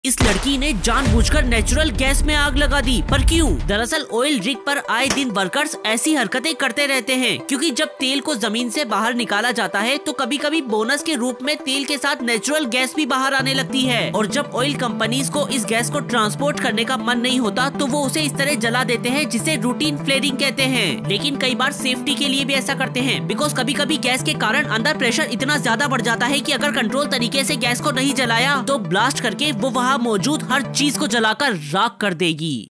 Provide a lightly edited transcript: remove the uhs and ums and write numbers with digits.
इस लड़की ने जानबूझकर नेचुरल गैस में आग लगा दी, पर क्यों? दरअसल ऑयल रिग पर आए दिन वर्कर्स ऐसी हरकतें करते रहते हैं, क्योंकि जब तेल को जमीन से बाहर निकाला जाता है तो कभी कभी बोनस के रूप में तेल के साथ नेचुरल गैस भी बाहर आने लगती है। और जब ऑयल कंपनीज को इस गैस को ट्रांसपोर्ट करने का मन नहीं होता तो वो उसे इस तरह जला देते हैं, जिसे रूटीन फ्लेयरिंग कहते हैं। लेकिन कई बार सेफ्टी के लिए भी ऐसा करते हैं, बिकॉज कभी कभी गैस के कारण अंदर प्रेशर इतना ज्यादा बढ़ जाता है कि अगर कंट्रोल तरीके से गैस को नहीं जलाया तो ब्लास्ट करके वो वहाँ मौजूद हर चीज को जलाकर राख कर देगी।